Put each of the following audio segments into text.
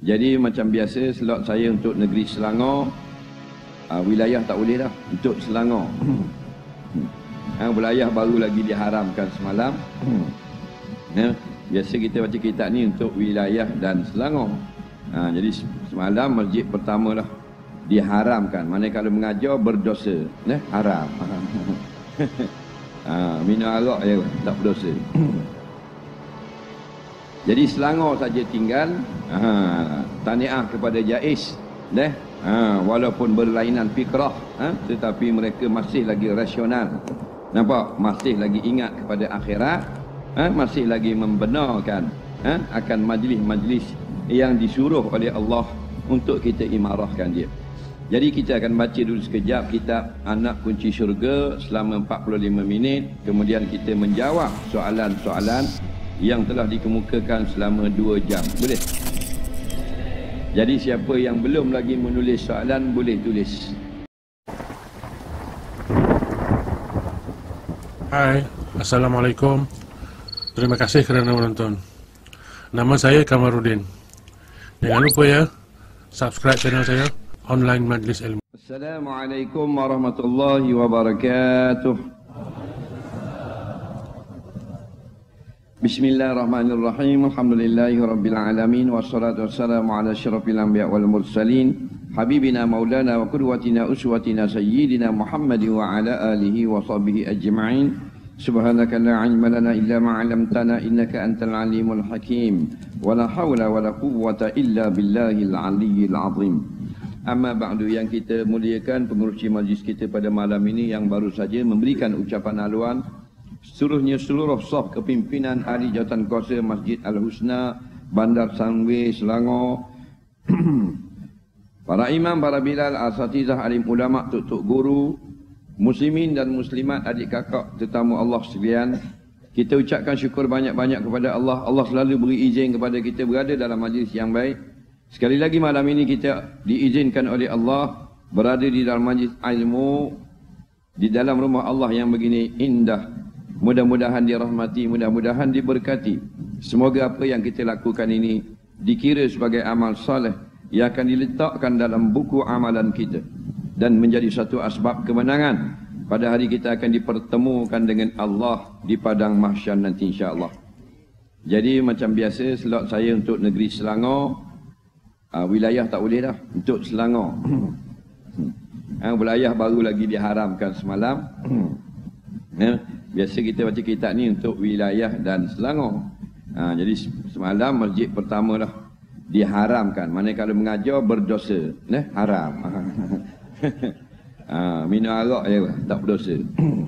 Jadi macam biasa slot saya untuk negeri Selangor, wilayah tak boleh dah untuk Selangor. Wilayah baru lagi diharamkan semalam. Biasa kita baca kitab ni untuk wilayah dan Selangor. Jadi semalam masjid pertama lah diharamkan. Mana kalau mengajar berdosa, haram. Minum arak je tak berdosa. Jadi Selangor saja tinggal. Tahniah kepada Jais, walaupun berlainan fikrah, tetapi mereka masih lagi rasional. Nampak? Masih lagi ingat kepada akhirat, masih lagi membenarkan akan majlis-majlis yang disuruh oleh Allah untuk kita imarahkan dia. Jadi kita akan baca dulu sekejap kitab Anak Kunci Syurga selama 45 minit. Kemudian kita menjawab soalan-soalan yang telah dikemukakan selama 2 jam. Boleh? Jadi siapa yang belum lagi menulis soalan boleh tulis. Hai, Assalamualaikum. Terima kasih kerana menonton. Nama saya Kamarudin. Jangan lupa ya, subscribe channel saya, Online Majlis Ilmu. Assalamualaikum warahmatullahi wabarakatuh. Bismillahirrahmanirrahim. Alhamdulillahi rabbil alamin. Wassalatu wassalamu ala asyrafil anbiya wal mursalin. Habibina maulana wa qudwatina uswatina sayyidina Muhammad wa ala alihi wa sahbihi ajma'in. Subhanaka la ilma lana illa ma 'allamtana innaka antal alimul hakim. Wa la hawla wa la quwwata illa billahil aliyyil azim. Amma ba'du, yang kita muliakan pengurusi majlis kita pada malam ini yang baru saja memberikan ucapan haluan, seluruhnya seluruh saf kepimpinan ahli jawatan kuasa Masjid Al-Husna, Bandar Sunway, Selangor, para imam, para bilal, asatizah, alim ulama, tuk-tuk guru, muslimin dan muslimat, adik kakak, tetamu Allah sekalian. Kita ucapkan syukur banyak-banyak kepada Allah. Allah selalu beri izin kepada kita berada dalam majlis yang baik. Sekali lagi malam ini kita diizinkan oleh Allah berada di dalam majlis ilmu, di dalam rumah Allah yang begini indah. Mudah-mudahan dirahmati, mudah-mudahan diberkati. Semoga apa yang kita lakukan ini dikira sebagai amal soleh yang akan diletakkan dalam buku amalan kita dan menjadi satu asbab kemenangan pada hari kita akan dipertemukan dengan Allah di padang mahsyar nanti insya-Allah. Jadi macam biasa slot saya untuk negeri Selangor, wilayah tak boleh dah untuk Selangor. Wilayah baru lagi diharamkan semalam. Biasa kita baca kitab ni untuk wilayah dan Selangor. Jadi semalam masjid pertama lah diharamkan. Mana kalau mengajar berdosa, haram. Minum arak je tak berdosa.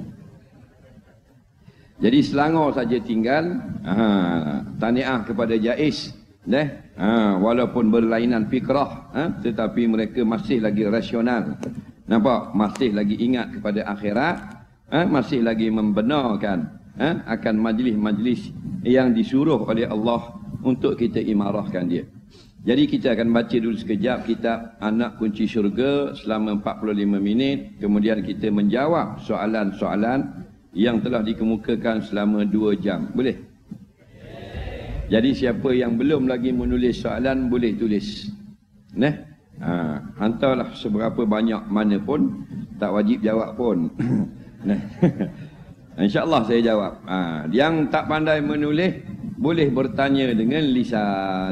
Jadi Selangor saja tinggal. Tahniah kepada Jais, walaupun berlainan fikrah, tetapi mereka masih lagi rasional. Nampak? Masih lagi ingat kepada akhirat, masih lagi membenarkan akan majlis-majlis yang disuruh oleh Allah untuk kita imarahkan dia. Jadi kita akan baca dulu sekejap kitab Anak Kunci Syurga selama 45 minit. Kemudian kita menjawab soalan-soalan yang telah dikemukakan selama 2 jam. Boleh? Jadi siapa yang belum lagi menulis soalan boleh tulis. Hantarlah seberapa banyak mana pun, tak wajib jawab pun. InsyaAllah saya jawab. Yang tak pandai menulis boleh bertanya dengan lisan.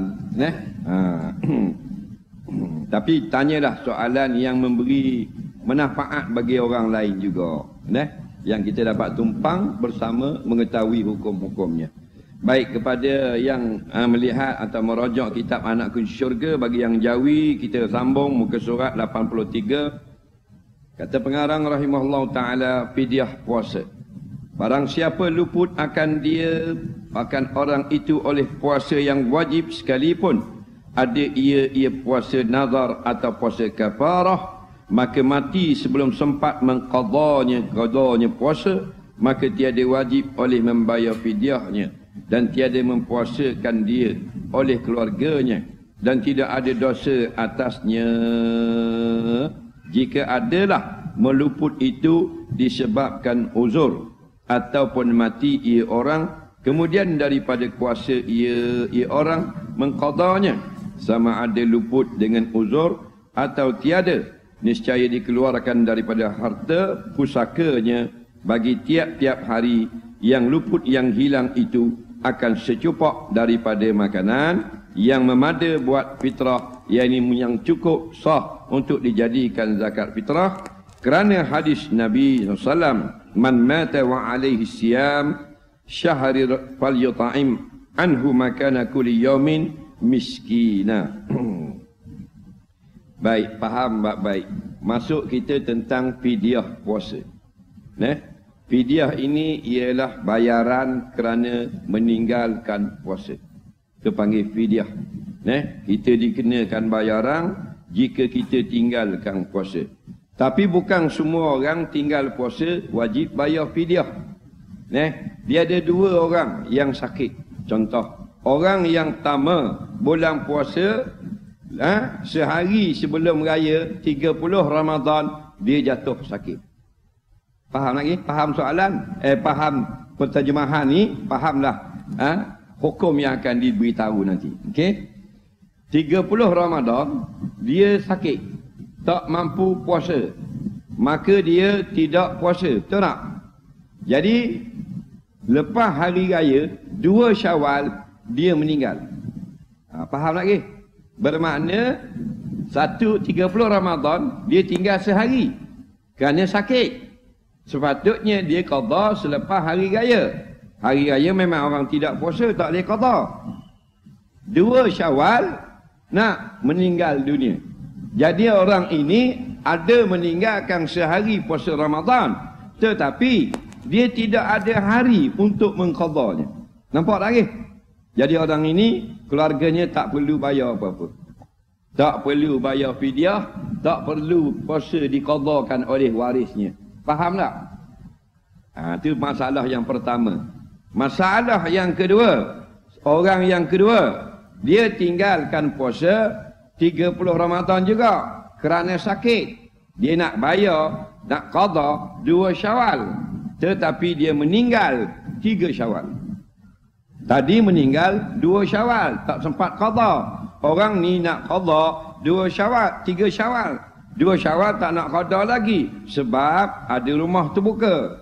Tapi tanyalah soalan yang memberi manfaat bagi orang lain juga. Yang kita dapat tumpang bersama mengetahui hukum-hukumnya. Baik, kepada yang melihat atau merojak kitab Anak Kunci Syurga, bagi yang jawi kita sambung muka surat 83. Kata pengarang rahimahullah ta'ala, fidyah puasa. Barang siapa luput akan orang itu oleh puasa yang wajib sekalipun, ada ia puasa nazar atau puasa kafarah, maka mati sebelum sempat qadanya puasa, maka tiada wajib oleh membayar fidyahnya dan tiada mempuasakan dia oleh keluarganya dan tidak ada dosa atasnya. Jika adalah meluput itu disebabkan uzur ataupun mati ia orang, kemudian daripada kuasa ia orang mengqadanya, sama ada luput dengan uzur atau tiada, niscaya dikeluarkan daripada harta pusakanya bagi tiap-tiap hari yang luput yang hilang itu akan secupak daripada makanan yang memada buat fitrah, yakni yang cukup sah untuk dijadikan zakat fitrah, kerana hadis Nabi SAW, man mata wa alaihi siyam syahri falyuta'im anhu makana kulli yawmin miskina. Baik, faham baik. Masuk kita tentang fidyah puasa. Fidyah ini ialah bayaran kerana meninggalkan puasa. Kita panggil fidyah. Kita dikenakan bayaran jika kita tinggalkan puasa. Tapi bukan semua orang tinggal puasa wajib bayar fidyah. Dia ada dua orang yang sakit. Contoh, orang yang tama bulan puasa, sehari sebelum raya 30 Ramadan dia jatuh sakit. Faham lagi? Faham soalan? Faham penterjemahan ni? Fahamlah hukum yang akan diberitahu nanti. Okey? 30 Ramadan dia sakit, tak mampu puasa, maka dia tidak puasa. Betul tak? Jadi lepas hari raya 2 Syawal dia meninggal. Faham lagi? Bermakna 30 Ramadan dia tinggal sehari kerana sakit. Sepatutnya dia qada selepas hari raya. Hari raya memang orang tidak puasa, tak boleh qada. 2 Syawal nak meninggal dunia. Jadi orang ini ada meninggalkan sehari puasa Ramadan, tetapi dia tidak ada hari untuk mengqadanya. Nampak lagi? Jadi orang ini keluarganya tak perlu bayar apa-apa. Tak perlu bayar fidyah, tak perlu puasa diqadakan oleh warisnya. Faham tak? Itu masalah yang pertama. Masalah yang kedua, orang yang kedua, dia tinggalkan puasa 30 Ramadan juga kerana sakit. Dia nak bayar, nak qada 2 Syawal. Tetapi dia meninggal 3 Syawal. Tadi meninggal 2 Syawal, tak sempat qada. Orang ni nak qada 2 Syawal, 3 Syawal. 2 Syawal tak nak qada lagi sebab ada rumah terbuka.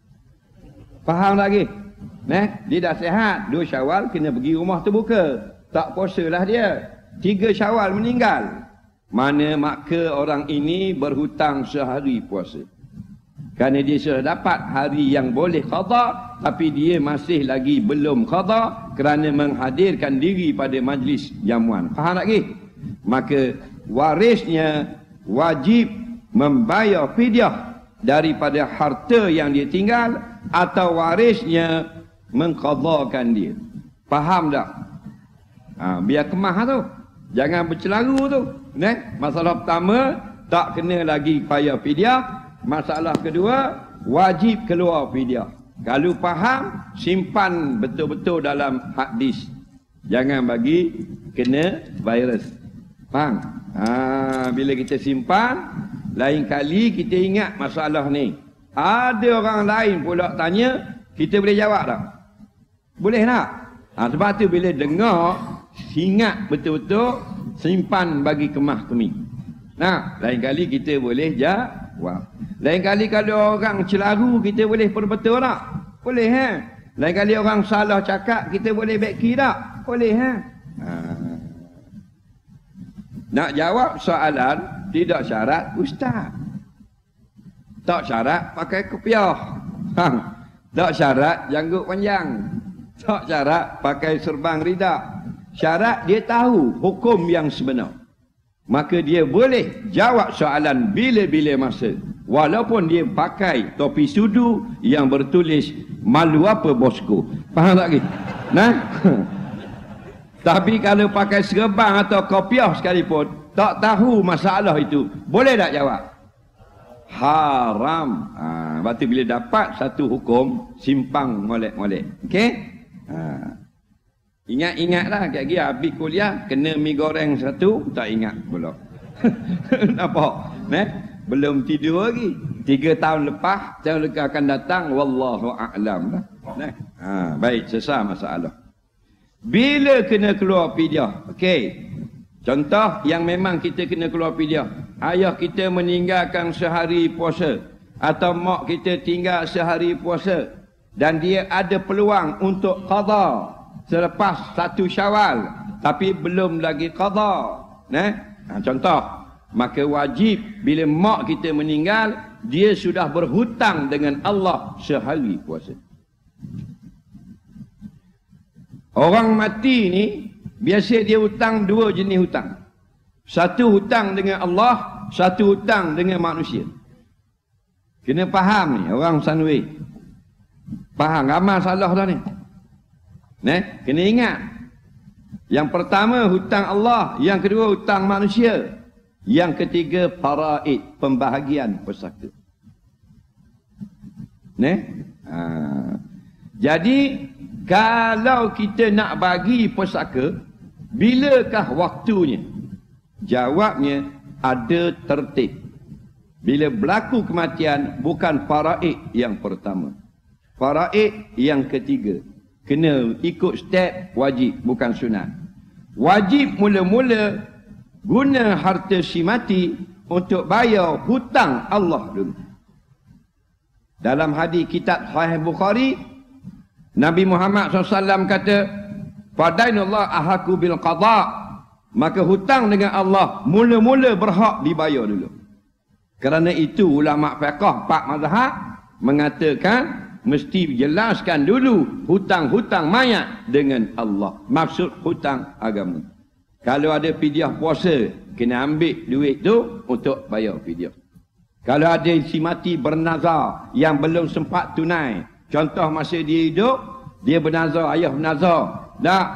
Faham lagi? Dia dah sihat, 2 Syawal kena pergi rumah terbuka. Tak puasalah dia. 3 Syawal meninggal. Mana maka orang ini berhutang sehari puasa. Kerana dia sudah dapat hari yang boleh qada, tapi dia masih lagi belum qada kerana menghadirkan diri pada majlis jamuan. Faham lagi? Maka warisnya wajib membayar fidyah daripada harta yang dia tinggal, atau warisnya mengqadakan dia. Faham tak? Biar kemah tu. Jangan bercelaru tu. Masalah pertama, tak kena lagi bayar fidyah. Masalah kedua, wajib keluar fidyah. Kalau faham, simpan betul-betul dalam hadis. Jangan bagi kena virus. Faham? Bila kita simpan, lain kali kita ingat masalah ni. Ada orang lain pula tanya, kita boleh jawab tak? Boleh tak? Sebab tu bila dengar, ingat betul-betul, simpan bagi kemah-kemih. Lain kali kita boleh jawab. Lain kali kalau orang celaru, kita boleh perbetul tak? Boleh. Lain kali orang salah cakap, kita boleh beki tak? Boleh. Nak jawab soalan, tidak syarat ustaz. Tak syarat pakai kopiah. Tak syarat janggut panjang. Tak syarat pakai serban ridak. Syarat dia tahu hukum yang sebenar. Maka dia boleh jawab soalan bila-bila masa. Walaupun dia pakai topi sudu yang bertulis malu apa bosku. Faham tak lagi? Tapi kalau pakai serban atau kopiah sekalipun, tak tahu masalah itu, boleh tak jawab? Haram. Lepas tu bila dapat satu hukum, simpang molek-molek. Okey? Ingat-ingatlah, lagi habis kuliah, kena mi goreng satu, tak ingat pula. Nampak? Belum tidur lagi. 3 tahun lepas, tahun akan datang, wallahu a'lam. Baik, selesai masalah. Bila kena keluar fidyah? Okey. Contoh yang memang kita kena keluar fidyah. Ayah kita meninggalkan sehari puasa. Atau mak kita tinggal sehari puasa. Dan dia ada peluang untuk qada selepas 1 Syawal. Tapi belum lagi qada. Contoh. Maka wajib bila mak kita meninggal, dia sudah berhutang dengan Allah sehari puasa. Orang mati ni, biasa dia hutang 2 jenis hutang. Satu hutang dengan Allah, satu hutang dengan manusia. Kena faham ni, orang Sanway. Faham, ramai salah dah ni. Kena ingat. Yang pertama hutang Allah, yang kedua hutang manusia. Yang ketiga faraid, pembahagian pusaka. Jadi kalau kita nak bagi pusaka, bilakah waktunya? Jawabnya ada tertib. Bila berlaku kematian, bukan faraid yang pertama. Faraid yang ketiga. Kena ikut step wajib, bukan sunat. Wajib mula-mula guna harta si mati untuk bayar hutang Allah dulu. Dalam hadis kitab Sahih Bukhari, Nabi Muhammad SAW kata, Fadainullah ahaku bil qada. Maka hutang dengan Allah mula-mula berhak dibayar dulu. Kerana itu ulama fiqh 4 mazhab mengatakan mesti jelaskan dulu hutang-hutang mayat dengan Allah. Maksud hutang agama. Kalau ada fidyah puasa, kena ambil duit tu untuk bayar fidyah. Kalau ada si mati bernazar yang belum sempat tunai. Contoh masa dia hidup, dia bernazar, ayah bernazar.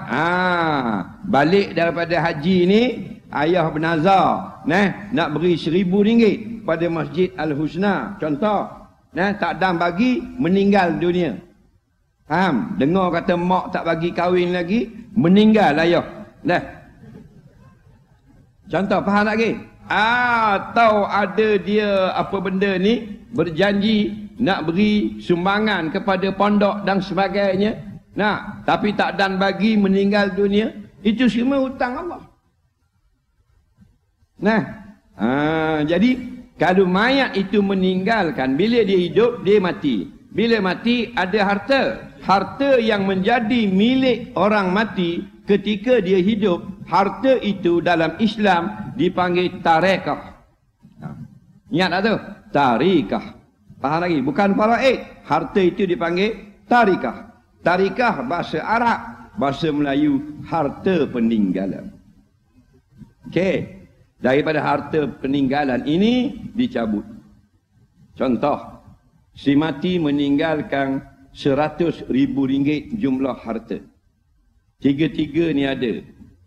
Balik daripada haji ni, ayah bernazar. Nak beri RM1,000 pada Masjid Al-Husna. Contoh. Tak dan bagi, meninggal dunia. Faham? Dengar kata mak tak bagi kahwin lagi, meninggal ayah. Contoh, faham lagi? Atau ada dia apa benda ni berjanji nak beri sumbangan kepada pondok dan sebagainya. Tapi tak dan bagi, meninggal dunia. Itu semua hutang Allah. Jadi kalau mayat itu meninggalkan, bila dia hidup, dia mati. Bila mati, ada harta. Harta yang menjadi milik orang mati ketika dia hidup, harta itu dalam Islam dipanggil tarikah. Ingat tak tu? Tarikah. Faham lagi? Bukan faraid. Harta itu dipanggil tarikah. Tarikah bahasa Arab, bahasa Melayu, harta peninggalan. Okey. Daripada harta peninggalan ini dicabut. Contoh, si mati meninggalkan RM100,000 jumlah harta. Tiga-tiga ni ada.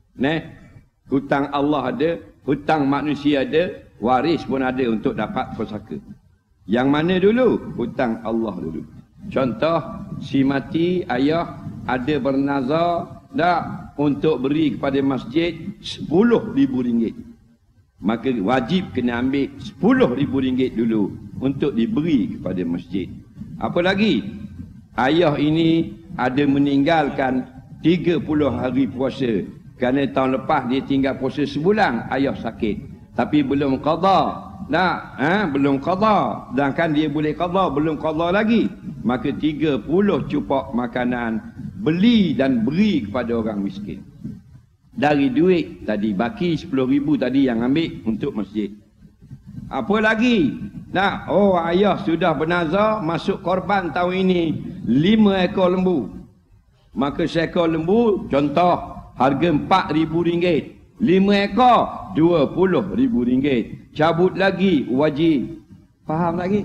Hutang Allah ada, hutang manusia ada, waris pun ada untuk dapat pusaka. Yang mana dulu? Hutang Allah dulu. Contoh, si mati, ayah ada bernazar untuk beri kepada masjid RM10,000. Maka wajib kena ambil RM10,000 dulu untuk diberi kepada masjid. Apa lagi? Ayah ini ada meninggalkan 30 hari puasa. Kerana tahun lepas dia tinggal puasa sebulan, ayah sakit. Tapi belum qada. Belum qada. Dan kan dia boleh qada, belum qada lagi. Maka 30 cupak makanan beli dan beri kepada orang miskin. Dari duit tadi, baki RM10,000 tadi yang ambil untuk masjid. Apa lagi? Ayah sudah bernazar masuk korban tahun ini 5 ekor lembu. Maka seekor lembu, contoh, harga RM4,000. 5 ekor, RM20,000. Cabut lagi, wajib. Faham lagi?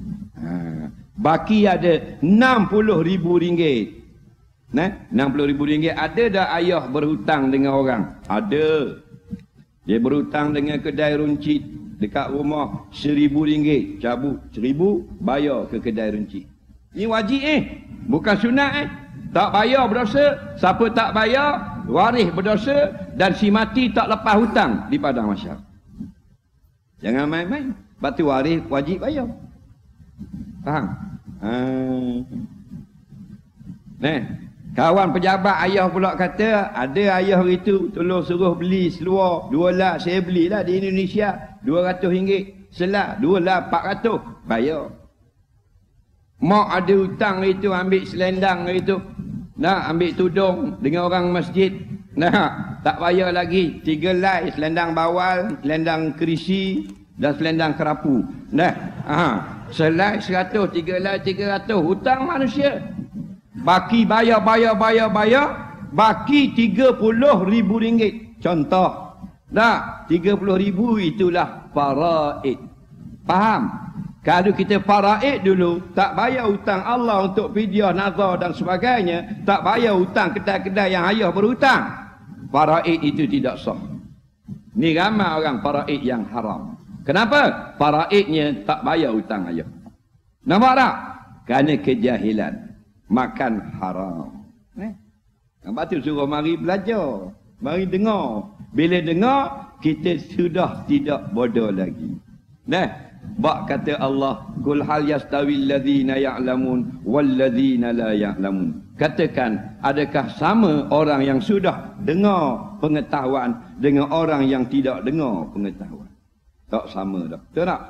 Baki ada RM60,000. RM60,000. Ada dah ayah berhutang dengan orang? Ada. Dia berhutang dengan kedai runcit dekat rumah RM1,000. Cabut RM1,000, bayar ke kedai runcit. Ini wajib bukan sunat Tak bayar berdosa. Siapa tak bayar, waris berdosa. Dan si mati tak lepas hutang di padang mahsyar. Jangan main-main. Batu waris wajib bayar. Faham? Kawan pejabat ayah pula kata, ada ayah itu tolong suruh beli seluar 2 lah, saya belilah di Indonesia RM200 selah, 2 lah 400, bayar. Mak ada hutang itu, ambil selendang itu, nak ambil tudung dengan orang masjid, nah tak bayar lagi, 3 lai, selendang bawal, selendang kerisi dan selendang kerapu. Nah, selai 100, 3 lai 300, hutang manusia. Baki bayar, baki RM30,000. Contoh. Nah, 30,000 itulah faraid. Faham? Kalau kita faraid dulu, tak bayar hutang Allah untuk fidyah, nazar dan sebagainya, tak bayar hutang kedai-kedai yang ayah berhutang, faraid itu tidak sah. Ni ramai orang faraid yang haram. Kenapa? Faraidnya tak bayar hutang ayah. Nampak tak? Kerana kejahilan. Makan haram. Nampak tu suruh mari belajar. Mari dengar. Bila dengar, kita sudah tidak bodoh lagi. Bak kata Allah, kul hal yastawil ladzina ya'lamun wal ladzina la ya'lamun. Katakan, adakah sama orang yang sudah dengar pengetahuan dengan orang yang tidak dengar pengetahuan? Tak sama dah. Betul tak?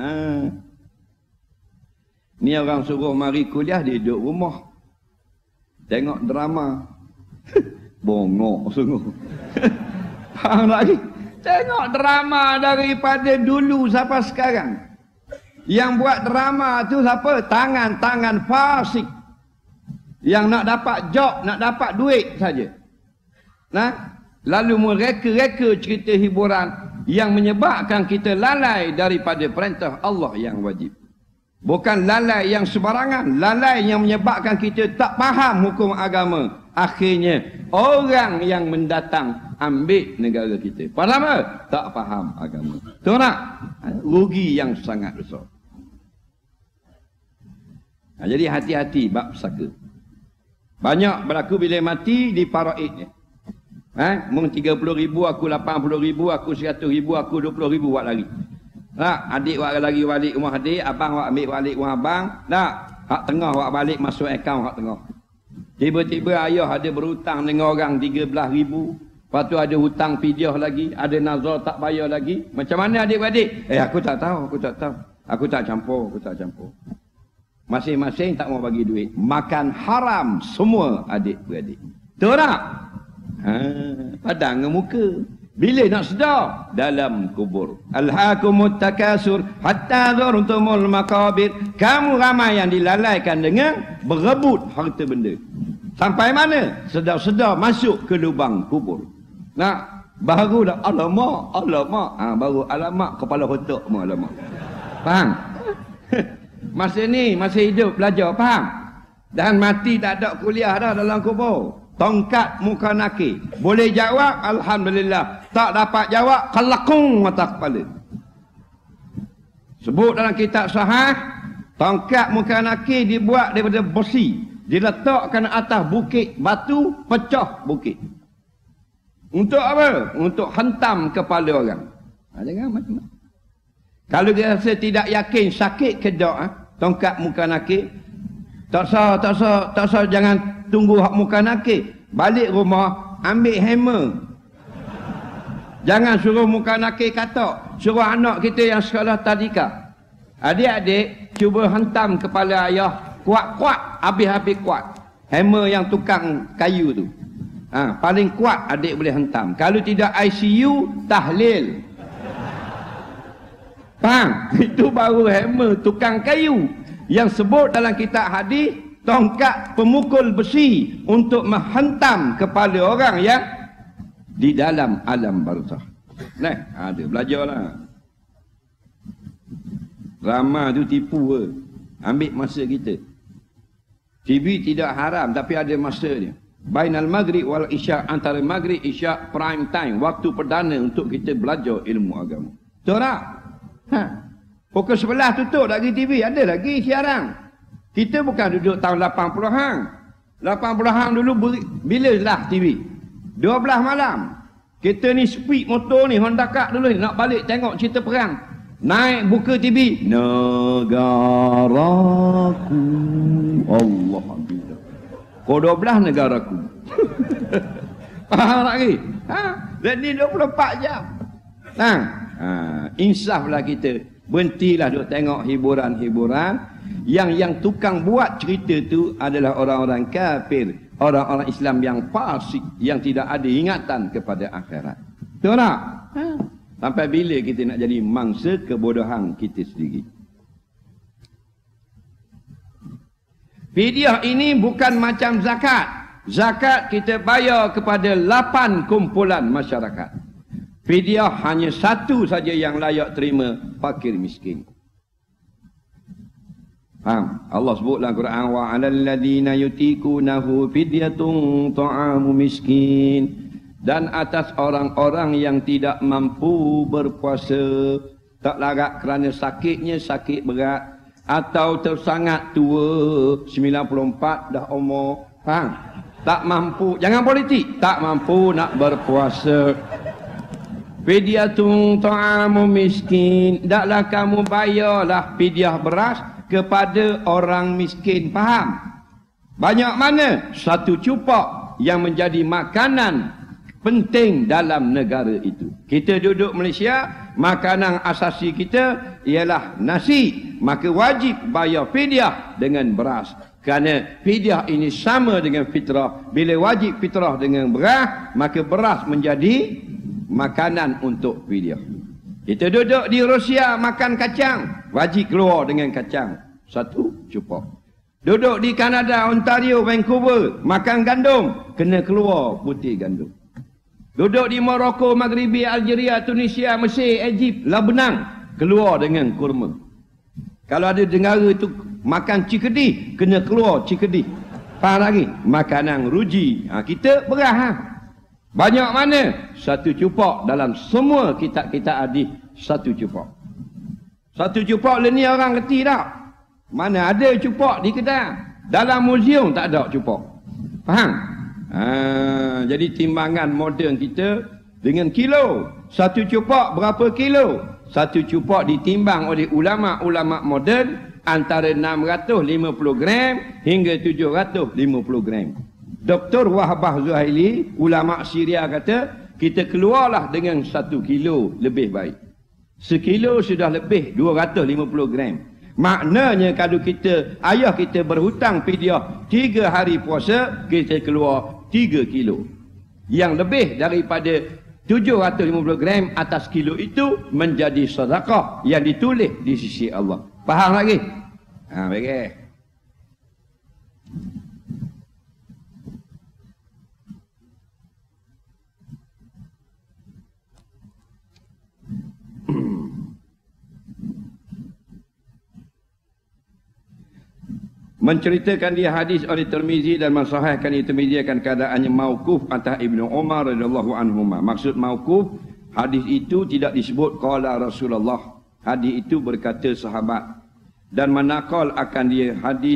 Ni orang suruh mari kuliah, dia duduk rumah. Tengok drama. Bongok sungguh. Faham lagi? Tengok drama daripada dulu sampai sekarang. Yang buat drama tu siapa? Tangan-tangan fasik. Yang nak dapat job, nak dapat duit saja. Lalu mereka-reka cerita hiburan yang menyebabkan kita lalai daripada perintah Allah yang wajib. Bukan lalai yang sembarangan, lalai yang menyebabkan kita tak faham hukum agama. Akhirnya orang yang mendatang ambil negara kita. Faham apa? Tak faham agama. Tahu tak? Rugi yang sangat besar. Jadi hati-hati bab pusaka. Banyak berlaku bila mati di faraidnya. Mung 30,000, aku 80,000, aku 100,000, aku 20,000 buat lari. Adik buat lari balik rumah adik, abang buat ambil balik rumah abang. Hak tengah buat balik masuk akaun hak tengah. Tiba-tiba ayah ada berhutang dengan orang 13,000. Lepas tu ada hutang fidyah lagi, ada nazar tak bayar lagi. Macam mana adik-adik? Aku tak tahu. Aku tak campur. Masing-masing tak mau bagi duit. Makan haram semua adik-beradik. Betul tak? Padang ke muka. Bila nak sedar? Dalam kubur. Alhaakumut takasur hatta zurtumul maqabir. Kamu ramai yang dilalaikan dengan berebut harta benda. Sampai mana? Sedar-sedar masuk ke lubang kubur. Barulah alamak. Baru alamak kepala otak mu alamak. Faham? Masa ni masih hidup belajar, faham? Dan mati tak ada kuliah dah dalam kubur. Tongkat muka nakir. Boleh jawab, alhamdulillah. Tak dapat jawab, kelakung mata kepala. Sebut dalam kitab sahih, tongkat muka nakir dibuat daripada besi. Diletakkan atas bukit batu, pecah bukit. Untuk apa? Untuk hentam kepala orang. Jangan macam-macam. Kalau dia rasa tidak yakin sakit ke tak, tongkat muka nakir, tak sah, jangan tunggu hak muka nakir. Balik rumah, ambil hammer. Jangan suruh muka nakir katak. Suruh anak kita yang sekolah tadika. Adik-adik, cuba hentam kepala ayah. Kuat-kuat, habis-habis kuat. Hammer yang tukang kayu tu. Paling kuat adik boleh hentam. Kalau tidak ICU, tahlil. Faham? Itu baru hammer tukang kayu. Yang sebut dalam kitab hadis, tongkat pemukul besi untuk menghentam kepala orang yang di dalam alam barzakh. Ada belajarlah. Drama tu tipu ke. Ambil masa kita. TV tidak haram tapi ada masanya. Bainal maghrib wal isya, antara maghrib isya prime time, waktu perdana untuk kita belajar ilmu agama. Betul tak? Pukul 11 tutup lagi TV, ada lagi siaran. Kita bukan duduk tahun 80-an. 80-an dulu bila lah TV? 12 malam. Kita ni speed motor ni, Honda Kak dulu ni, nak balik tengok cerita perang. Naik buka TV. Negaraku Allah Akbar. Kau 12 negaraku. Faham tak lagi? Dan ni 24 jam. Insaflah kita. Berhentilah duk tengok hiburan-hiburan. Yang tukang buat cerita tu adalah orang-orang kafir. Orang-orang Islam yang fasik. Yang tidak ada ingatan kepada akhirat. Betul tak? Sampai bila kita nak jadi mangsa kebodohan kita sendiri? Fidyah ini bukan macam zakat. Zakat kita bayar kepada 8 kumpulan masyarakat. Fidyah hanya satu saja yang layak terima, fakir miskin. Faham? Allah sebut dalam Quran, wa 'alal ladzina yutiqunahu fidyatun ta'amu miskin. Dan atas orang-orang yang tidak mampu berpuasa, tak larat kerana sakitnya, sakit berat, atau tersangat tua, 94 dah umur, faham? Tak mampu, jangan politik, tak mampu nak berpuasa. Fidyatun ta'amu miskin, daklah kamu bayarlah fidyah beras kepada orang miskin, faham? Banyak mana? Satu cupak yang menjadi makanan penting dalam negara itu. Kita duduk Malaysia, makanan asasi kita ialah nasi, maka wajib bayar fidyah dengan beras. Kerana fidyah ini sama dengan fitrah. Bila wajib fitrah dengan beras, maka beras menjadi makanan untuk fidyah. Kita duduk di Rusia makan kacang, wajib keluar dengan kacang satu cupak. Duduk di Kanada, Ontario, Vancouver, makan gandum, kena keluar putih gandum. Duduk di Morocco, Maghribi, Algeria, Tunisia, Mesir, Egypt, Lebanon, keluar dengan kurma. Kalau ada negara itu makan cikedi, kena keluar cikedi. Faham lagi? Makanan ruji. Kita beras. Banyak mana? Satu cupak dalam semua kitab-kitab hadis, satu cupak. Satu cupak ni orang kerti tak? Mana ada cupak di kedai? Dalam muzium tak ada cupak. Faham? Jadi timbangan moden kita dengan kilo. Satu cupak berapa kilo? Satu cupak ditimbang oleh ulama-ulama moden antara 650 gram hingga 750 gram. Dr. Wahbah Zuhaili, ulama Syria kata, kita keluarlah dengan 1 kilo lebih baik. Sekilo sudah lebih 250 gram. Maknanya kalau ayah kita berhutang fidyah 3 hari puasa, kita keluar 3 kilo. Yang lebih daripada 750 gram atas kilo itu menjadi sedekah yang ditulis di sisi Allah. Faham lagi? Baik. Menceritakan dia hadis oleh Tirmizi dan mensahihkan Tirmizi akan keadaannya mauquf atas Ibnu Umar radhiyallahu anhuma. Maksud mauquf, hadis itu tidak disebut qala Rasulullah. Hadis itu berkata sahabat. Dan menakal akan dia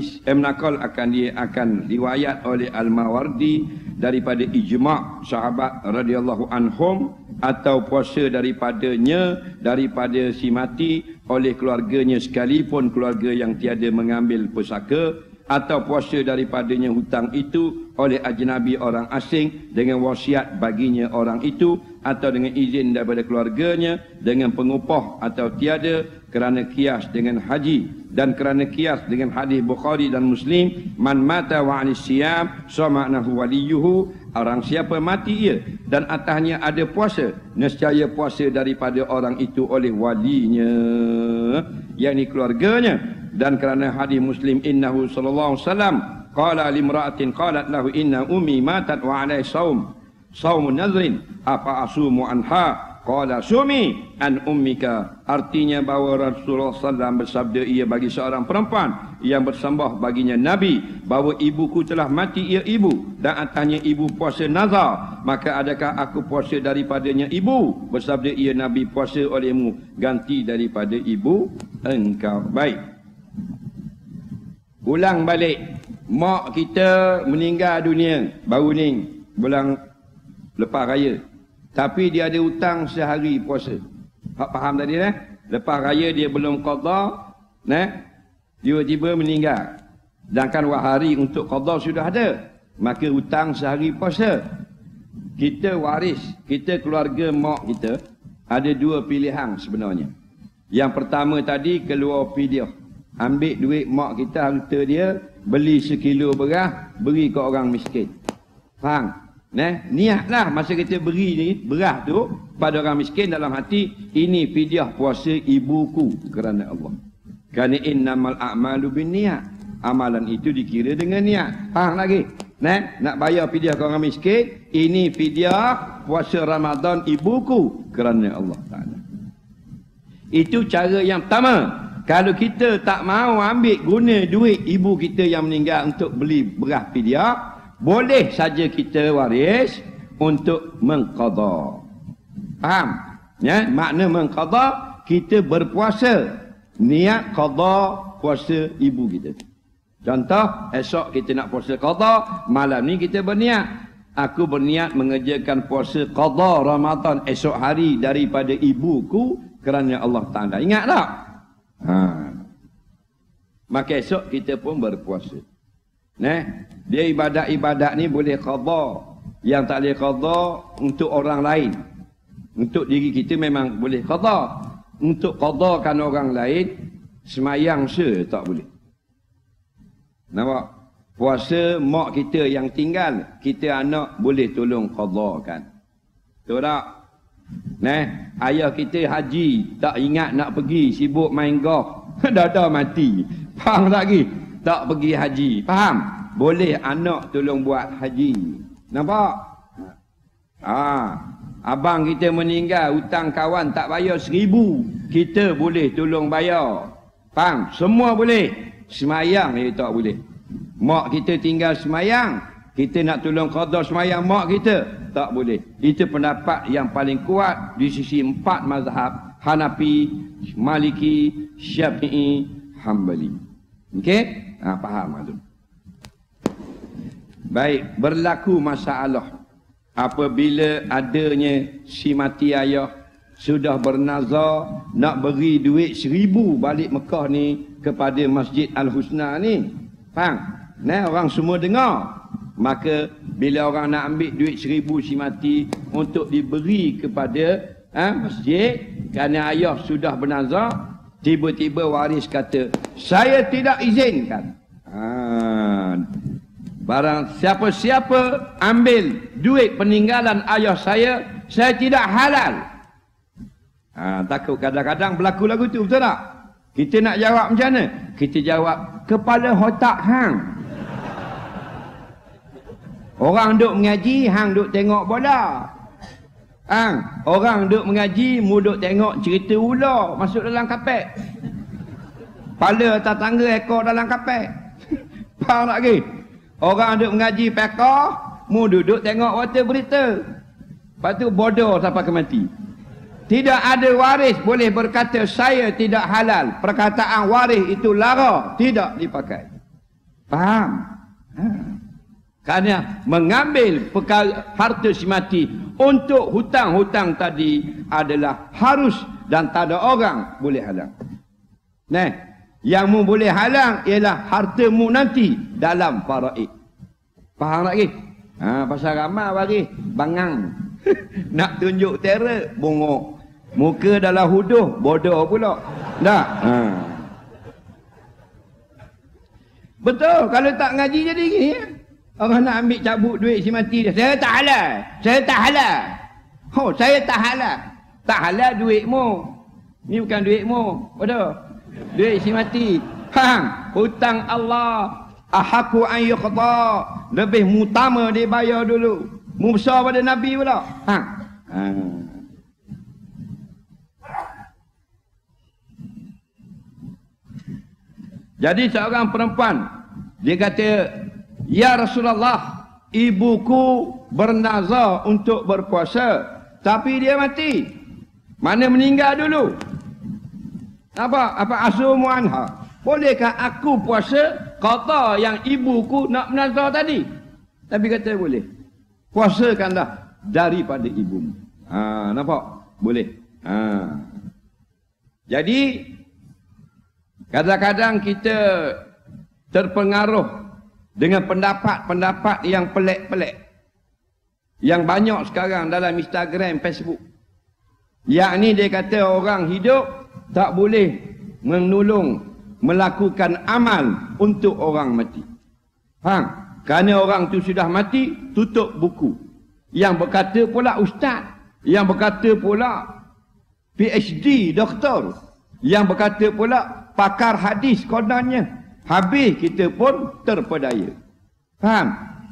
akan riwayat oleh Al-Mawardi daripada ijma' sahabat radhiyallahu anhum, atau puasa daripada si mati oleh keluarganya sekalipun keluarga yang tiada mengambil pusaka, atau puasa daripadanya hutang itu oleh ajnabi orang asing dengan wasiat baginya orang itu, atau dengan izin daripada keluarganya dengan pengupah atau tiada, kerana kias dengan haji dan kerana kias dengan hadis Bukhari dan Muslim, man mata wa anis siyam sama'nahu waliyuhu, orang siapa mati ia dan atasnya ada puasa, nescaya puasa daripada orang itu oleh walinya, yakni keluarganya. Dan kerana hadis Muslim, innahu sallallahu alaihi wasallam qala limra'atin qalat lahu inna ummi matat wa alai saumun nazrin afa asumu anha qala sumi an ummika. Artinya bahawa Rasulullah SAW bersabda ia bagi seorang perempuan yang bersembah baginya Nabi bahawa ibuku telah mati ia ibu dan atasnya ibu puasa nazar, maka adakah aku puasa daripadanya ibu? Bersabda ia Nabi, puasa olehmu ganti daripada ibu engkau. Baik, ulang balik. Mak kita meninggal dunia baru ni bulan lepas raya, tapi dia ada hutang sehari puasa. Faham tadi Lepas raya dia belum qada, tiba-tiba meninggal. Sedangkan hari untuk qada sudah ada. maka hutang sehari puasa. Kita waris, kita keluarga mak kita, ada dua pilihan sebenarnya. Yang pertama tadi, keluar fidyah. Ambil duit mak kita, harta dia, beli sekilo beras, beri ke orang miskin. Faham? Niatlah masa kita beri ni, beras tu, pada orang miskin dalam hati, ini fidyah puasa ibuku kerana Allah. Kerana innamal a'malu binniyat. Amalan itu dikira dengan niat. Faham lagi? Nak bayar fidyah ke orang miskin, ini fidyah puasa Ramadan ibuku kerana Allah Ta'ala. Itu cara yang pertama. Kalau kita tak mau ambil guna duit ibu kita yang meninggal untuk beli beras fidyah, boleh saja kita waris untuk mengqadha. Faham? Ya, makna mengqadha, kita berpuasa. Niat qadha puasa ibu kita. Contoh, esok kita nak puasa qadha, malam ni kita berniat. Aku berniat mengerjakan puasa qadha Ramadan esok hari daripada ibuku kerana Allah Ta'ala. Ingat tak? Maka esok kita pun berpuasa. Dia ibadat-ibadat ni boleh qadha. Yang tak boleh qadha untuk orang lain. Untuk diri kita memang boleh qadha. Untuk qadhakan orang lain, semayang tak boleh. Nampak? Puasa mak kita yang tinggal, kita anak boleh tolong qadhakan. Betul tak? Ayah kita haji, tak ingat nak pergi, sibuk main golf. Dah mati. Faham tak lagi? Tak pergi haji. Faham? Boleh anak tolong buat haji. Nampak? Abang kita meninggal, hutang kawan tak bayar 1,000. Kita boleh tolong bayar. Faham? Semua boleh. Semayang dia tak boleh. Mak kita tinggal semayang, kita nak tolong qadha semayang mak kita, tak boleh. Itu pendapat yang paling kuat di sisi 4 mazhab, Hanafi, Maliki, Syafi'i, Hambali. Okey? Faham tu. Baik, berlaku masalah apabila adanya si mati ayah sudah bernazar nak beri duit 1,000 balik Mekah ni kepada Masjid Al-Husna ni. Faham? Orang semua dengar. Maka bila orang nak ambil duit 1,000 si mati untuk diberi kepada masjid kerana ayah sudah bernazar, tiba-tiba waris kata, saya tidak izinkan. Barang siapa-siapa ambil duit peninggalan ayah saya tidak halal. Takut kadang-kadang berlaku lagu tu, betul tak? Kita nak jawab macam mana? Kita jawab, kepala otak hang. Orang duk mengaji, hang duk tengok bola. Orang duk mengaji, mu duk tengok cerita ular masuk dalam kapet. Kepala atas tangga, ekor dalam kapet. Faham tak lagi? Orang duk mengaji pekah, mu duduk tengok warta berita. Lepas tu bodoh sampai ke mati. Tidak ada waris boleh berkata saya tidak halal. Perkataan waris itu lara, tidak dipakai. Faham? Kerana mengambil perkara harta si mati untuk hutang-hutang tadi adalah harus dan tak ada orang boleh halang. Yang mu boleh halang ialah hartamu nanti dalam faraid. Faham lagi? Pasal ramai waris bangang. Nak tunjuk terror, bongok. Muka dalam huduh, bodoh pula. Tak? Betul, kalau tak ngaji jadi gini. Orang nak ambil cabut duit si mati dia. Saya tak halal. Saya tak halal. Saya tak halal. Tak halal duitmu. Ni bukan duitmu. Betul? Duit si mati. Faham? Hutang Allah. Ahaku an yuqta. Lebih utama dia bayar dulu. Mu besar pada Nabi pula. Jadi seorang perempuan, dia kata, ya Rasulullah, ibuku bernazar untuk berpuasa, tapi dia mati. Mana meninggal dulu? Apa asumu anha? Bolehkah aku puasa qadha yang ibuku nak menazar tadi? Tapi kata boleh. Puasakanlah daripada ibumu. Nampak? Boleh. Jadi kadang-kadang kita terpengaruh dengan pendapat-pendapat yang pelik-pelik. Yang banyak sekarang dalam Instagram, Facebook. Yang ni dia kata orang hidup tak boleh menolong, melakukan amal untuk orang mati. Faham? Kerana orang tu sudah mati, tutup buku. Yang berkata pula ustaz. Yang berkata pula PhD, doktor. Yang berkata pula pakar hadis kononnya. Habis kita pun terpedaya. Faham?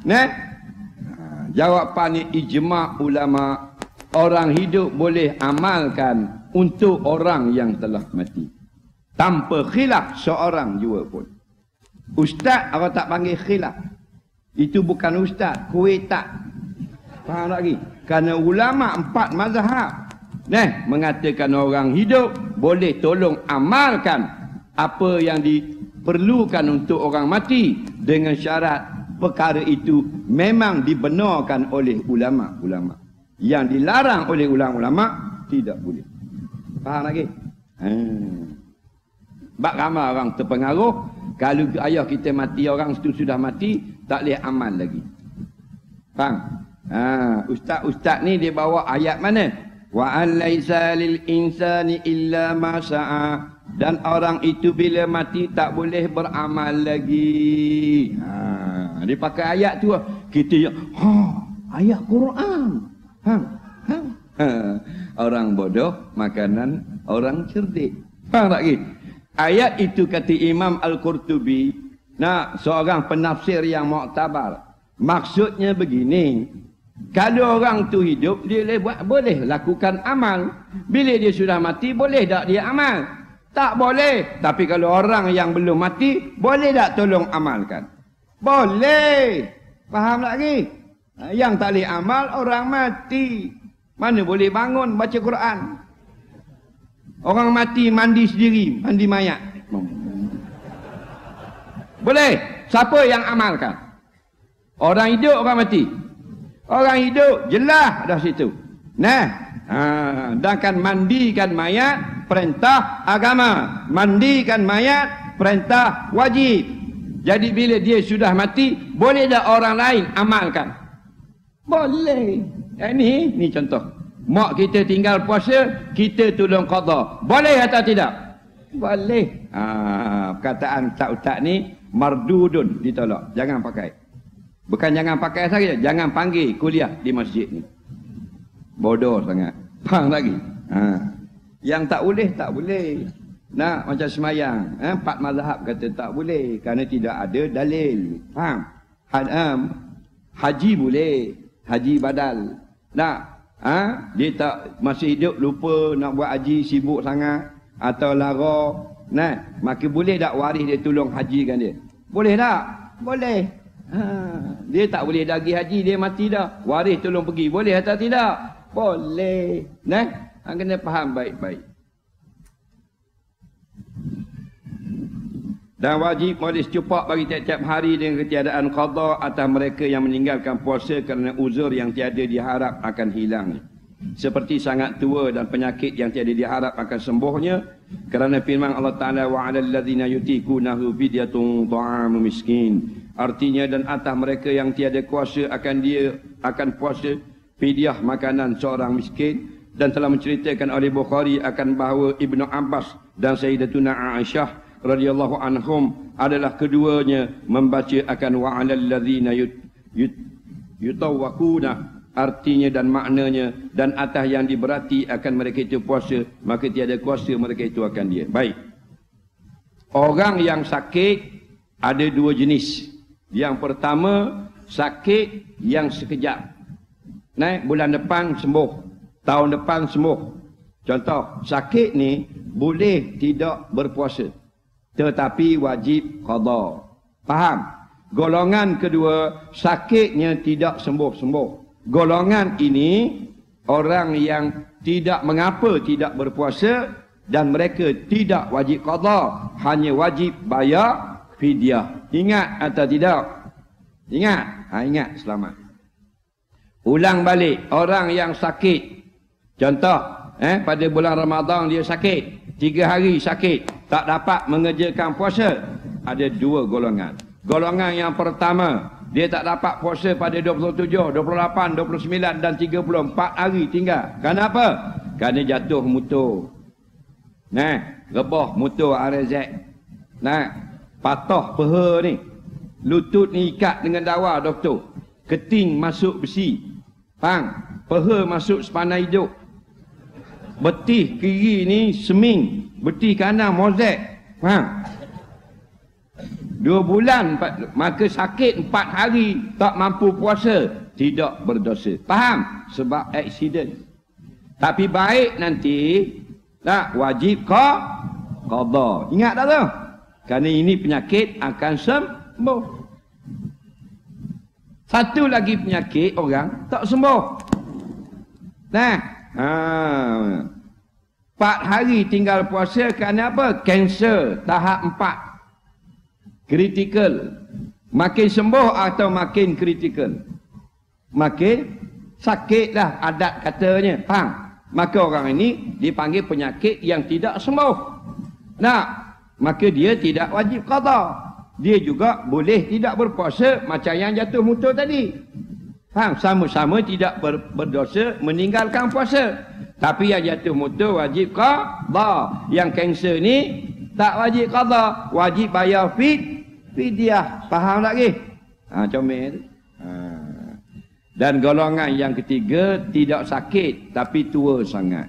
Jawapannya ijma' ulama'. Orang hidup boleh amalkan untuk orang yang telah mati. Tanpa khilaf seorang jua pun. Ustaz, orang tak panggil khilaf. Itu bukan ustaz, kuih tak. Faham lagi? Kerana ulama' 4 mazhab. Mengatakan orang hidup boleh tolong amalkan apa yang diperlukan untuk orang mati. Dengan syarat perkara itu memang dibenarkan oleh ulama'-ulama'. Yang dilarang oleh ulama-ulama tidak boleh. Faham lagi? Sebab ramai orang terpengaruh. Kalau ayah kita mati, orang itu sudah mati, tak boleh amal lagi. Faham? Ustaz-ustaz ni dia bawa ayat mana? Wa an laisa lil insani illa ma sa'a. Dan orang itu bila mati tak boleh beramal lagi. Dia pakai ayat tu. Kita ayat Quran. Orang bodoh makanan orang cerdik. Faham tak lagi? Ayat itu kata Imam Al-Qurtubi, seorang penafsir yang muktabar. Maksudnya begini, kalau orang tu hidup dia boleh lakukan amal. Bila dia sudah mati boleh tak dia amal? Tak boleh. Tapi kalau orang yang belum mati boleh tak tolong amalkan? Boleh. Faham tak lagi? Yang tak boleh amal orang mati. Mana boleh bangun baca Quran? Orang mati mandi sendiri, mandi mayat. Boleh. Siapa yang amalkan? Orang hidup, orang mati. Orang hidup jelas dah situ. Dan mandikan mayat perintah agama. Mandikan mayat perintah wajib. Jadi bila dia sudah mati, boleh tak orang lain amalkan? Boleh. Ni contoh. Mak kita tinggal puasa, kita tolong qada. Boleh atau tidak? Boleh. Perkataan ustaz-ustaz ni mardudun, ditolak. Jangan pakai. Bukan jangan pakai saja, jangan panggil kuliah di masjid ni. Bodoh sangat. Faham lagi? Yang tak boleh, tak boleh. Macam semayang. 4 mazhab kata tak boleh. Kerana tidak ada dalil. Faham? Haji boleh. Haji badal. Dia tak masih hidup lupa nak buat haji, sibuk sangat atau lara, maka boleh tak waris dia tolong hajikan dia? Boleh tak? Boleh. Dia tak boleh dah pergi haji, dia mati dah. Waris tolong pergi. Boleh atau tidak? Boleh. Kena faham baik-baik. Dan wajib modis cepat bagi tiap-tiap hari dengan ketiadaan qada atas mereka yang meninggalkan puasa kerana uzur yang tiada diharap akan hilang. Seperti sangat tua dan penyakit yang tiada diharap akan sembuhnya. Kerana firman Allah Ta'ala wa 'alal ladzina yutiqunahu fidyatun ta'amu miskin. Artinya dan atas mereka yang tiada kuasa akan puasa fidyah makanan seorang miskin. Dan telah menceritakan oleh Bukhari akan bahawa Ibnu Abbas dan Sayyidatuna Aisyah radhiyallahu anhum adalah keduanya membaca akan wa 'alal ladzina yutawwaquna, artinya dan maknanya dan atas yang diberati akan mereka itu puasa, maka tiada kuasa mereka itu akan dia. Baik. Orang yang sakit ada 2 jenis. Yang pertama sakit yang sekejap. Bulan depan sembuh, tahun depan sembuh. Contoh, sakit ni boleh tidak berpuasa, tetapi wajib qada. Faham? Golongan kedua, sakitnya tidak sembuh-sembuh. Golongan ini orang yang tidak mengapa tidak berpuasa dan mereka tidak wajib qada, hanya wajib bayar fidyah. Ingat atau tidak? Ingat? Ingat, selamat. Ulang balik, orang yang sakit. Contoh, pada bulan Ramadan dia sakit, 3 hari sakit, tak dapat mengerjakan puasa. Ada 2 golongan. Golongan yang pertama, dia tak dapat puasa pada 27, 28, 29 dan 30. 4 hari tinggal. Kenapa? Kerana jatuh motor. Rebah motor RZ. Patah peha ni. Lutut ni ikat dengan dawa doktor. Keting masuk besi. Peha masuk sepana hidup. Betih kiri ni seming. Betih kanan mozek. 2 bulan, maka sakit 4 hari, tak mampu puasa, tidak berdosa. Faham? Sebab aksiden. Tapi baik nanti, tak wajib qada. Ingat tak tu? Kerana ini penyakit akan sembuh. Satu lagi penyakit orang tak sembuh. 4 hari tinggal puasa kerana apa? Kanser tahap 4. Kritikal. Makin sembuh atau makin kritikal? Makin sakit lah adat katanya. Faham? Maka orang ini dipanggil penyakit yang tidak sembuh. Maka dia tidak wajib qada. Dia juga boleh tidak berpuasa macam yang jatuh motor tadi. Faham? Sama-sama tidak berdosa meninggalkan puasa. Tapi yang jatuh motor wajib qada. Yang kanser ni tak wajib qada, wajib bayar fidyah. Faham lagi? Comel. Dan golongan yang ketiga tidak sakit tapi tua sangat.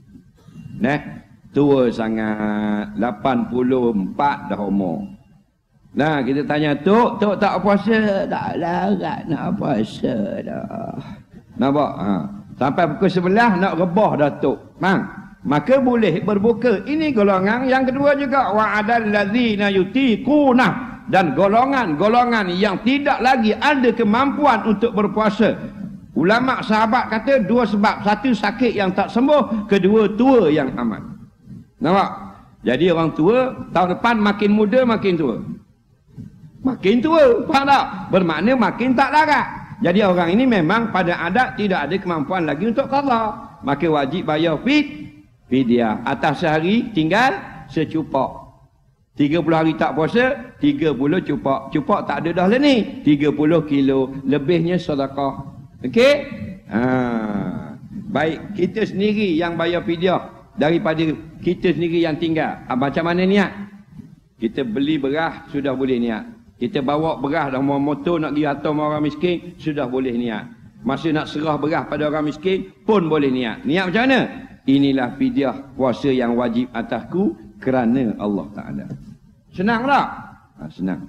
Tua sangat, 84 dah umur. Kita tanya, Tok tak puasa? Tak larat nak puasa dah. Nampak? Sampai pukul 11 nak rebah dah Tok. Maka boleh berbuka. Ini golongan yang kedua juga. Wa'adal ladzina yutiquna. Dan golongan-golongan yang tidak lagi ada kemampuan untuk berpuasa. Ulama sahabat kata 2 sebab. Satu, sakit yang tak sembuh. Kedua, tua yang amat. Nampak? Jadi orang tua, tahun depan makin muda, makin tua. Makin tua. Faham tak? Bermakna makin tak larat. Jadi orang ini memang pada adat tidak ada kemampuan lagi untuk qada. Maka wajib bayar fidyah. Atas sehari tinggal secupak. 30 hari tak puasa, 30 cupak. Cupak tak ada dah lah ni. 30 kilo. Lebihnya sedekah. Okey? Baik, kita sendiri yang bayar fidyah daripada kita sendiri yang tinggal. Macam mana niat? Kita beli beras, sudah boleh niat. Kita bawa beras dah motor nak pergi hantar orang miskin, sudah boleh niat. Masa nak serah beras pada orang miskin, pun boleh niat. Niat macam mana? Inilah fidyah puasa yang wajib atasku kerana Allah Ta'ala. Senang tak? Senang.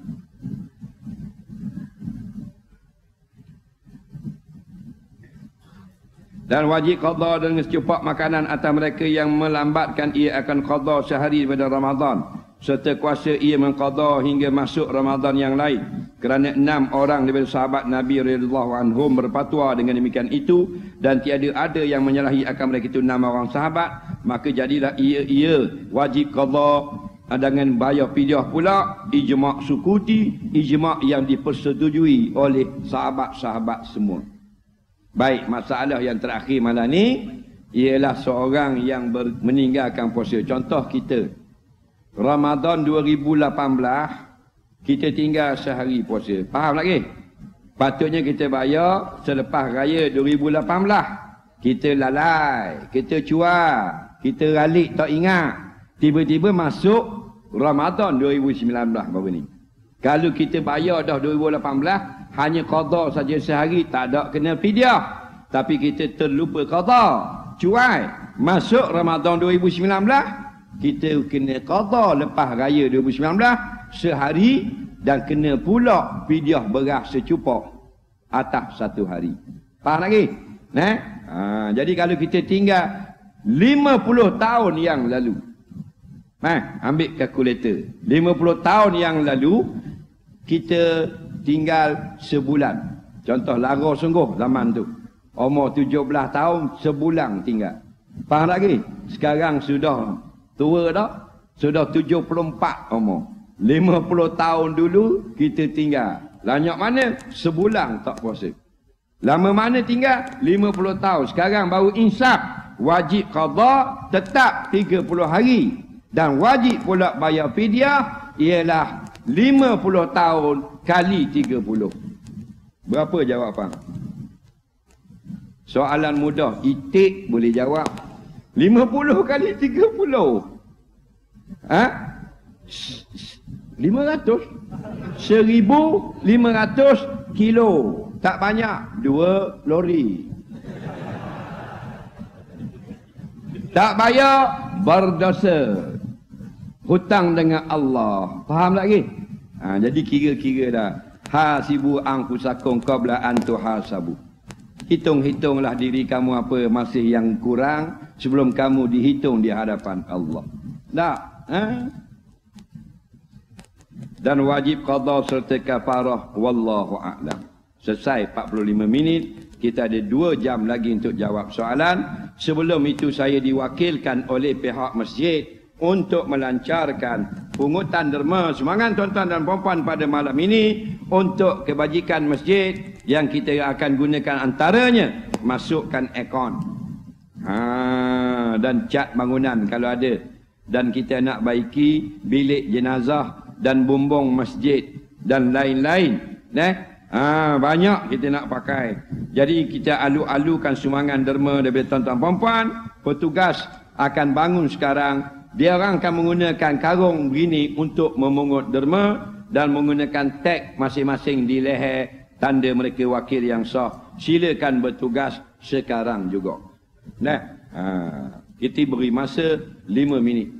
Dan wajib qada dengan secupak makanan atas mereka yang melambatkan ia akan qada sehari pada Ramadan. Serta kuasa ia mengqada hingga masuk Ramadan yang lain. Kerana 6 orang daripada sahabat Nabi radhiyallahu anhum berfatwa dengan demikian itu. Dan tiada ada yang menyalahi akan mereka itu 6 orang sahabat. Maka jadilah ia wajib qada dengan bayar fidyah pula. Ijma' sukuti, ijma' yang dipersetujui oleh sahabat-sahabat semua. Baik, masalah yang terakhir malam ni ialah seorang yang meninggalkan puasa. Contoh kita, Ramadan 2018, kita tinggal sehari puasa. Faham lagi? Patutnya kita bayar selepas raya 2018. Kita lalai, kita cuar, kita ralik tak ingat. Tiba-tiba masuk Ramadan 2019 baru ni. Kalau kita bayar dah 2018, hanya qada saja sehari, tak ada kena fidyah. Tapi kita terlupa qada, cuai. Masuk Ramadan 2019, kita kena qada lepas raya 2019 sehari dan kena pula fidyah beras secupak atas 1 hari. Faham lagi? Jadi kalau kita tinggal 50 tahun yang lalu, ambil kalkulator. 50 tahun yang lalu kita tinggal sebulan. Contoh lara sungguh zaman tu. Umur 17 tahun sebulan tinggal. Faham lagi? Sekarang sudah tua dah. Sudah 74 umur. 50 tahun dulu kita tinggal. Lanyak mana? Sebulan tak puasa. Lama mana tinggal? 50 tahun. Sekarang baru insaf. Wajib qada tetap 30 hari. Dan wajib pula bayar fidyah ialah 50 tahun kali 30. Berapa jawapan? Soalan mudah, itik boleh jawab. 50 kali 30. Ha? 500. 1,500 kilo. Tak banyak. 2 lori. Tak bayar, berdosa. Hutang dengan Allah. Faham lagi? Jadi kira-kira dah. Hasibu anfusakum qabla an tuhasabu. Hitung-hitunglah diri kamu apa masih yang kurang sebelum kamu dihitung di hadapan Allah. Tak? Dan wajib qada serta kafarah wallahu a'lam. Selesai 45 minit. Kita ada 2 jam lagi untuk jawab soalan. Sebelum itu saya diwakilkan oleh pihak masjid untuk melancarkan pungutan derma sumbangan tuan-tuan dan puan-puan pada malam ini untuk kebajikan masjid yang kita akan gunakan antaranya masukkan aircon. Dan cat bangunan kalau ada. Dan kita nak baiki bilik jenazah dan bumbung masjid dan lain-lain. Banyak kita nak pakai. Jadi kita alu-alukan sumbangan derma daripada tuan-tuan puan-puan. Petugas akan bangun sekarang. Dia orang akan menggunakan karung begini untuk memungut derma dan menggunakan tag masing-masing di leher tanda mereka wakil yang sah. Silakan bertugas sekarang juga. Kita beri masa 5 minit.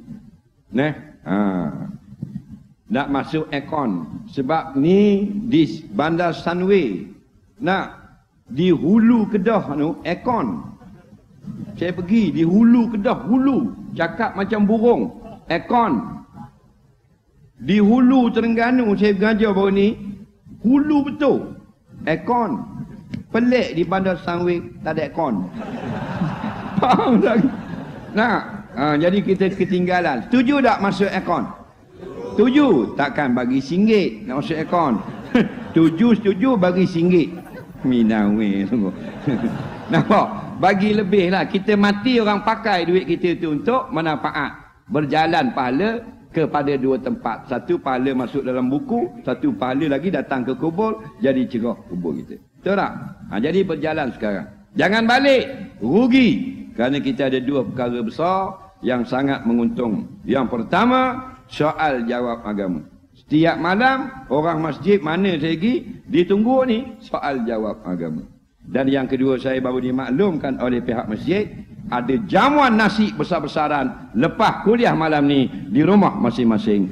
Nak masuk aircon. Sebab ni di Bandar Sunway. Di hulu Kedah tu aircon. Saya pergi di hulu Kedah, hulu. Cakap macam burung. Aircon. Di hulu Terengganu saya belajar baru ni. Hulu betul. Aircon. Pelik di Bandar Sunway tak ada aircon. Faham tak? Jadi kita ketinggalan. Setuju tak masuk aircon? Setuju. Takkan bagi RM1 nak masuk aircon. Setuju bagi RM1. Minawe sungguh. Nampak? Bagi lebih lah. Kita mati orang pakai duit kita tu untuk manfaat. Berjalan pahala kepada 2 tempat. Satu pahala masuk dalam buku. Satu pahala lagi datang ke kubur. Jadi cerah kubur kita. Betul tak? Jadi berjalan sekarang. Jangan balik. Rugi. Kerana kita ada 2 perkara besar yang sangat menguntung. Yang pertama, soal jawab agama. Setiap malam, orang masjid mana saya pergi, ditunggu ni soal jawab agama. Dan yang kedua, saya baru dimaklumkan oleh pihak masjid, ada jamuan nasi besar-besaran lepas kuliah malam ni di rumah masing-masing.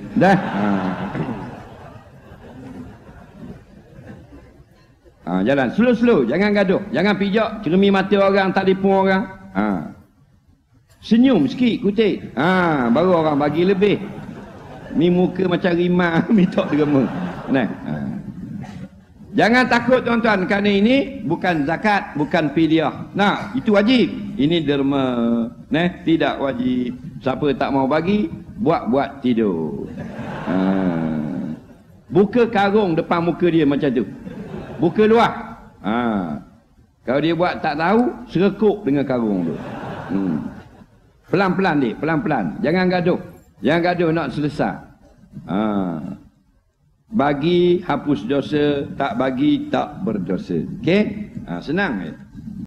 Jalan, slow-slow, jangan gaduh, jangan pijak, cermin mata orang, tak telefon orang. Senyum sikit, kutik. Baru orang bagi lebih. Ni muka macam rimah, minta derma. Jangan takut tuan-tuan, kerana ini bukan zakat, bukan fidyah. Itu wajib. Ini derma. Tidak wajib. Siapa tak mau bagi, buat-buat tidur. Buka karung depan muka dia macam tu. Buka luar. Kalau dia buat tak tahu, serekuk dengan karung tu. Pelan-pelan dia, pelan-pelan. Jangan gaduh. Jangan gaduh nak selesai. Bagi hapus dosa, tak bagi tak berdosa. Okey? Senang je.